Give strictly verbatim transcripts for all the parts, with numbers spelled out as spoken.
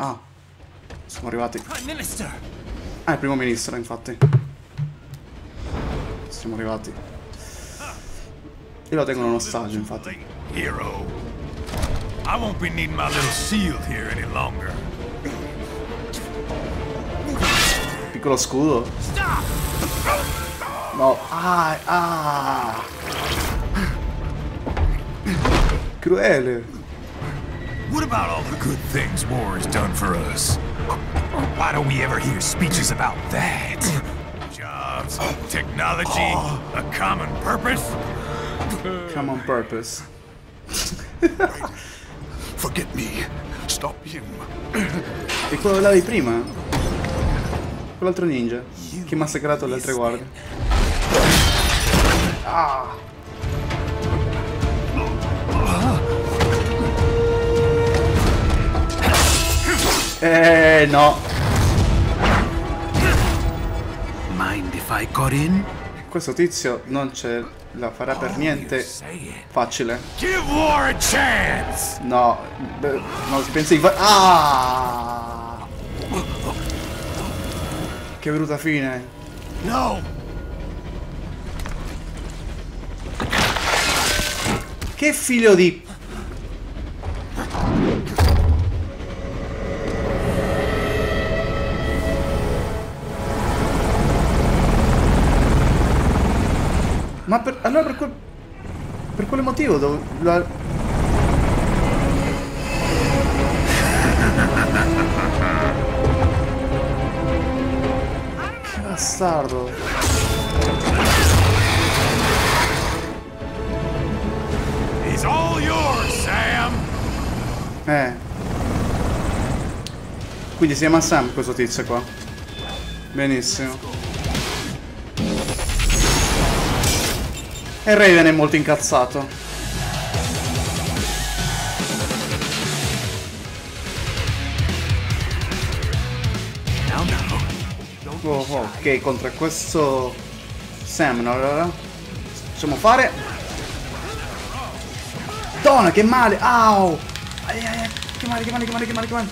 Ah, siamo arrivati. Ah, il primo ministro, infatti. Siamo arrivati. E lo tengono in ostaggio, infatti. Hero. I won't be needing my little shield here any longer. Piccolo scudo. No. Ah, ah. Cruele. What about all the good things war has done for us? Why don't we ever hear speeches about that? Jobs, technology, a common purpose? Common purpose. Forget me. Stop him. E quello là di prima? Quell'altro ninja che ha massacrato le altre guardie. Ah. Eh no. Mind if I got in? Questo tizio non ce la farà per niente facile. Give war a chance. No, beh, no, si pensa di fa- Ah! Che brutta fine. No. Che figlio di... Ma per... allora per quel... per quale motivo dove... La... Che bastardo. He's all yours, Sam. Eh. Quindi si chiama Sam questo tizio qua. Benissimo. E Raven è molto incazzato. Oh, oh, ok, contro questo Sam, no? Allora facciamo fare. Donna, che male! Au! Ai, ai, ai, che male, che male, che male, che male, che male.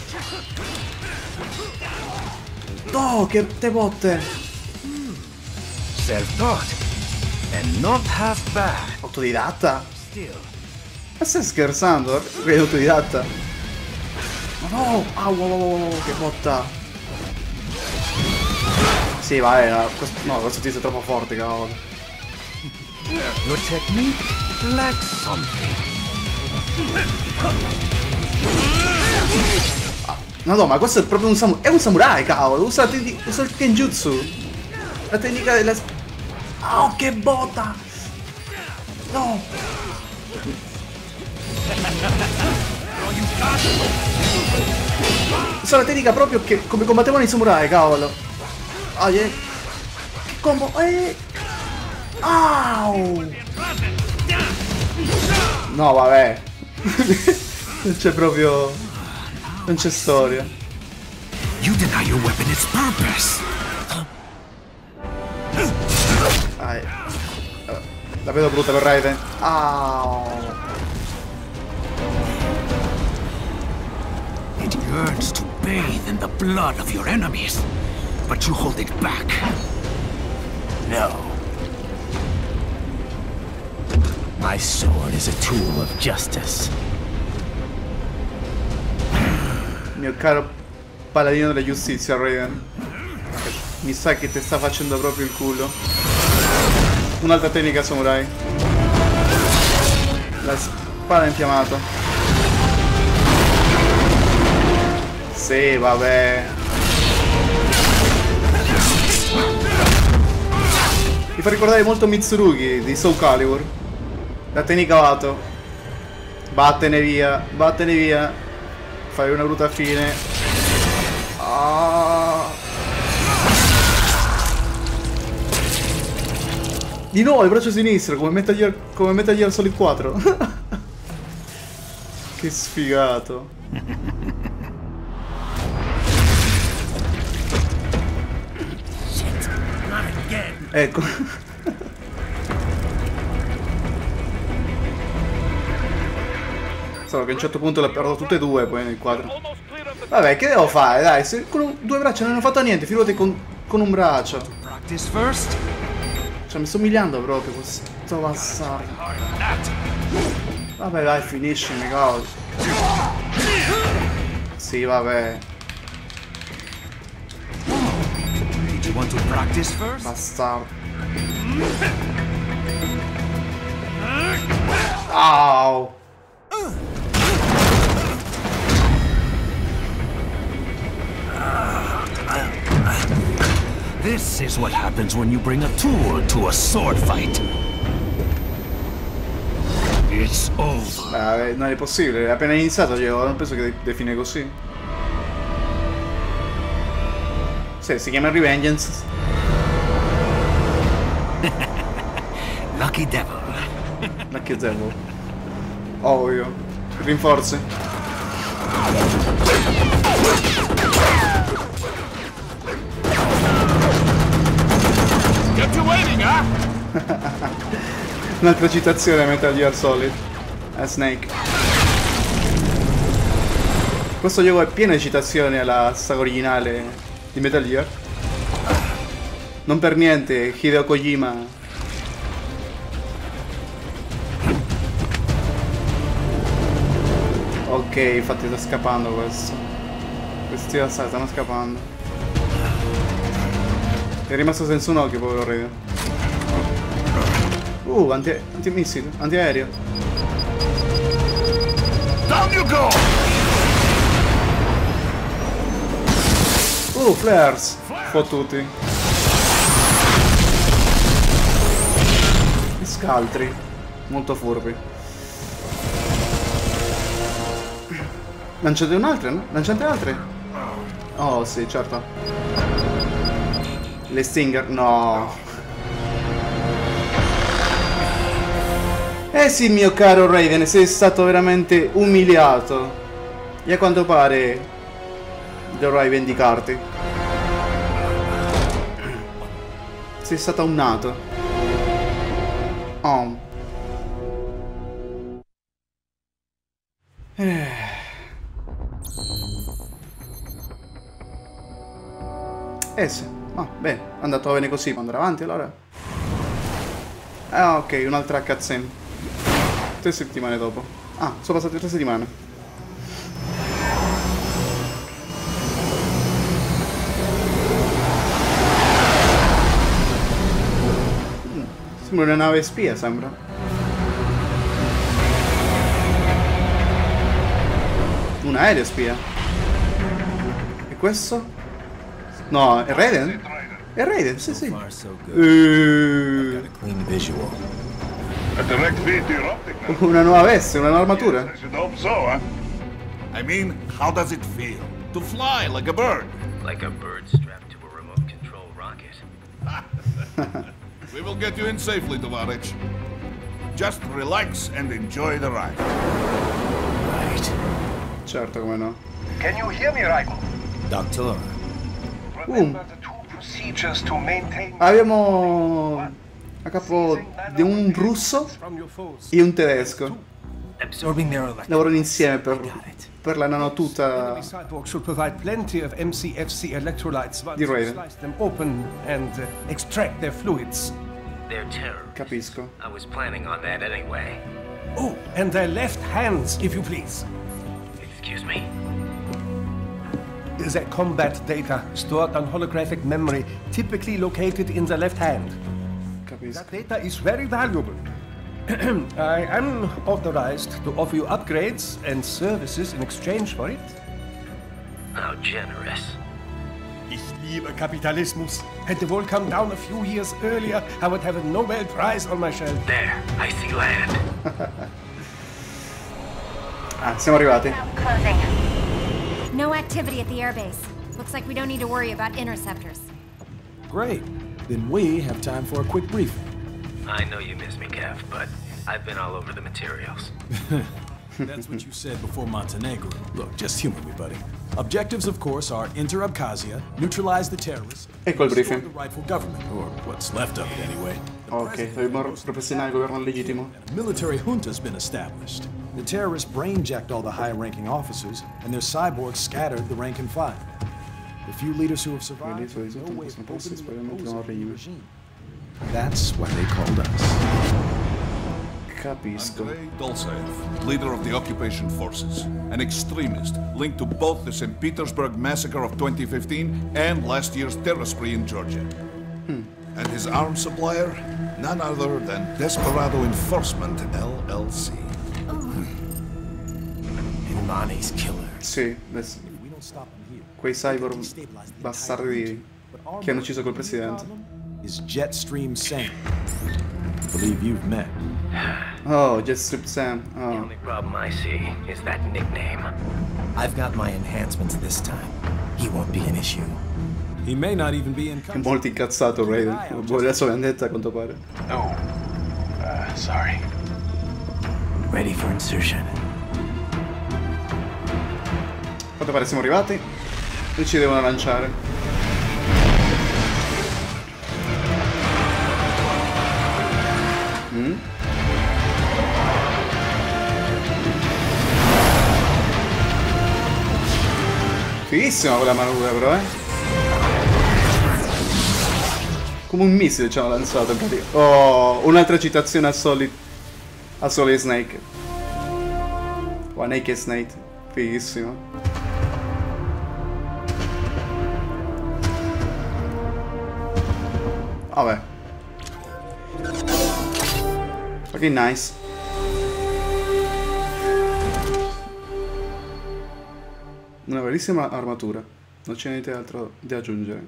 Oh, che te botte! Self-taught. And not half bad. Autodidatta? Ma stai scherzando? È autodidatta? Ma no! Au, au, au, au, che botta! Sì, vai, no, questo, no, questo tizio è troppo forte, cavolo. Your technique lacks something. Ah, no, no, ma questo è proprio un samurai. È un samurai, cavolo! Usa, la tecnica, usa il kenjutsu! La tecnica della... Oh, che botta! No! Usa la tecnica proprio che come combattevano i samurai, cavolo! Ah, yeah. Che combo! Eh. Au! No, vabbè! Non c'è proprio... non c'è storia. You deny your weapon its purpose. Dai. La vedo brutta per Raven. Au. It yearns to bathe in the blood of your enemies, but you hold it back. No. My sword is a tool of justice. Mio caro paladino della giustizia, Raven. Mi sa che ti sta facendo proprio il culo. Un'altra tecnica samurai. La spada infiammata. Sì, vabbè. Mi fa ricordare molto Mitsurugi di Soul Calibur. La tecnica Vato. Vattene via, vattene via. Fai una brutta fine. Ah. Di nuovo il braccio sinistro, come Metal Gear, come Metal Gear Solid quattro. Che sfigato. Ecco. Solo che a un certo punto le perdo tutte e due poi nel quadro. Vabbè, che devo fare? Dai, se con un, due braccia non hanno fatto niente, figurati con, con un braccio. Cioè, mi sto umiliando proprio questo bastardo. Vabbè, dai, finiscimi, cavolo. Sì, vabbè. Bastardo. Au. This is what happens when you bring a tool to a sword fight. It's over. Beh, non è possibile, è appena iniziato, io non penso che define così. Sì, si chiama Revengeance. Lucky devil. Lucky devil. Ovvio. Rinforzi. Un'altra citazione a Metal Gear Solid. A Snake. Questo gioco è pieno di citazioni alla saga originale di Metal Gear. Non per niente Hideo Kojima. Ok, infatti sta scappando questo. Questi stanno scappando. È rimasto senza un occhio, povero Raiden. Uh, anti antimissile, antiaereo. Down you go! Uh, flares! Fottuti. Scaltri. Molto furbi. Lanciate un'altra, no? Lanciate altre? Oh, sì, certo. Le Stinger, no. Eh sì, mio caro Raiden, sei stato veramente umiliato. E a quanto pare dovrai vendicarti. Sei stato un nato. Oh. Eh. Eh sì. Ah, bene, è andato bene così. Può andare avanti allora? Ah, ok, un'altra cutscene. Tre settimane dopo. Ah, sono passate tre settimane. Mm, sembra una nave spia, sembra. Un aereo spia. E questo? No, è Raiden? È Raiden, sì sì. Uh. Una nuova veste, una nuova armatura. I mean, how does it feel to fly like a bird? Like a bird strapped to a remote control rocket. We will get you in safely, Tovarich. Just relax and enjoy the ride. Right. Certo, come no. Can you hear me, Raiden? Doctor. Remember the two procedures to maintain. Abbiamo a capo di un russo e un tedesco. Lavorano insieme per, per la nanotuta di Raiden. Capisco. I was planning on that anyway. Oh, and their left hands, if you please. Excuse me? Their combat data stored on holographic memory, typically located in the left hand. Capisco. That data is very valuable. I am authorized to offer you upgrades and services in exchange for it. How generous. Ich liebe Kapitalismus. Had the world come down a few years earlier, I would have a Nobel Prize on my shelf. There, I see land. Ah, siamo arrivati. Closing. No activity at the airbase. Looks like we don't need to worry about interceptors. Great. Then we have time for a quick briefing. I know you miss me, Kev, but I've been all over the materials. That's what you said before Montenegro. Look, just humor me, buddy. Objectives, of course, are enter Abkhazia, neutralize the terrorists, ecco il briefing. restore the rightful government, or what's left of it anyway. Ok, dobbiamo ripristinare il governo legittimo. A military junta's been established. The terrorists brain-jacked all the high-ranking officers, and their cyborgs scattered the rank and file. The few leaders who have survived have no way of openly opposing the regime. That's why they called us. Capisco. Andrei Dolzaev, leader of the occupation forces, an extremist linked to both the Saint Petersburg massacre of twenty fifteen and last year's terror spree in Georgia. Hmm. And his arms supplier, none other than Desperado Enforcement L L C. Ilmani's killer. Sì, quei cyborg bastardi che hanno ucciso quel presidente. Is Jetstream Sam. I believe you've met. Oh, Jetstream Sam. Oh. The only problem I see is that nickname. I've got my enhancements this time. He won't be an issue. He may not even be in È molto incazzato Raiden. Vuole la sua vendetta a quanto pare. Oh, uh, sorry. Ready for insertion. A quanto pare siamo arrivati e ci devono lanciare. Mm? Fighissima quella manovra però, eh. Come un missile ci hanno lanciato in pratica. Oh, un'altra citazione a Solid a Solid Snake. O a Naked Snake. Fighissimo. Vabbè. Che nice. Una bellissima armatura. Non c'è niente altro da aggiungere.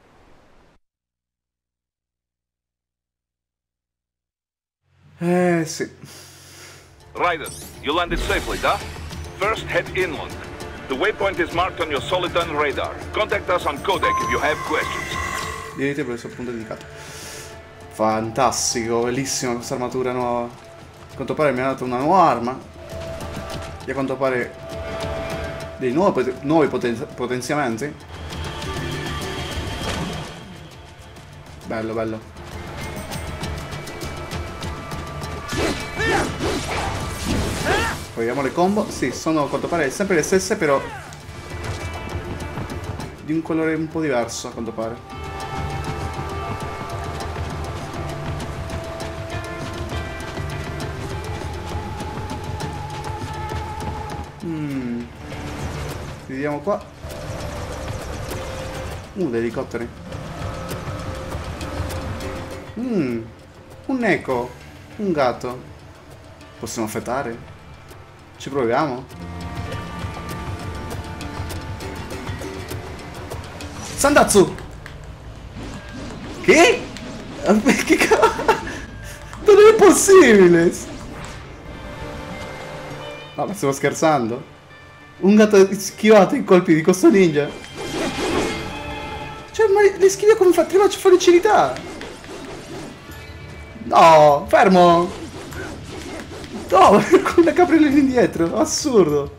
Eh sì. Raiden, you landed safely, da? First head inland. The waypoint is marked on your Soliton radar. Contact us on Codec if you have questions. Direte per il suo punto dedicato. Fantastico, bellissima questa armatura nuova. A quanto pare mi ha dato una nuova arma. E a quanto pare dei nuovi, nuovi poten potenziamenti. Bello, bello. Poi vediamo le combo. Sì, sono a quanto pare sempre le stesse, però di un colore un po' diverso a quanto pare. Mm. Vediamo qua. Uh, degli elicotteri. Mm. Un eco. Un gatto. Possiamo affettare? Ci proviamo? Sandatsu! Che? Che cavolo? Non è possibile! No, ma stiamo scherzando? Un gatto schivato in colpi di costo ninja? Cioè, ma le schivia come fa? Faccio facilità! No, fermo! No, con la caprella indietro, assurdo!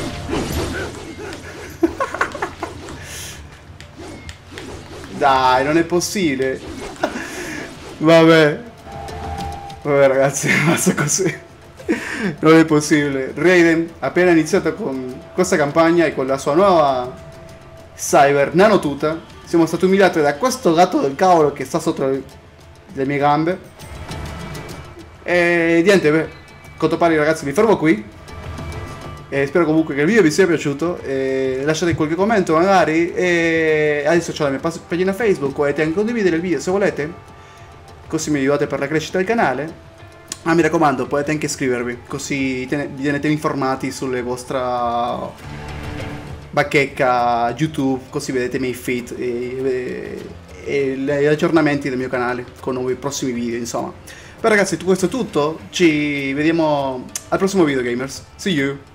Dai, non è possibile! Vabbè! Vabbè ragazzi, basta così! Non è possibile. Raiden appena iniziato con questa campagna e con la sua nuova cyber nanotuta, siamo stati umiliati da questo gatto del cavolo che sta sotto le mie gambe. E niente, beh, a quanto pare ragazzi mi fermo qui. E spero comunque che il video vi sia piaciuto. E lasciate qualche commento magari. E adesso c'ho la mia pagina Facebook, potete anche condividere il video se volete, così mi aiutate per la crescita del canale. Ah, mi raccomando, potete anche iscrivervi, così vi tenete informati sulle vostre bacheca YouTube, così vedete i miei feed e, e, e gli aggiornamenti del mio canale con nuovi prossimi video, insomma. Beh ragazzi, questo è tutto, ci vediamo al prossimo video gamers, see you!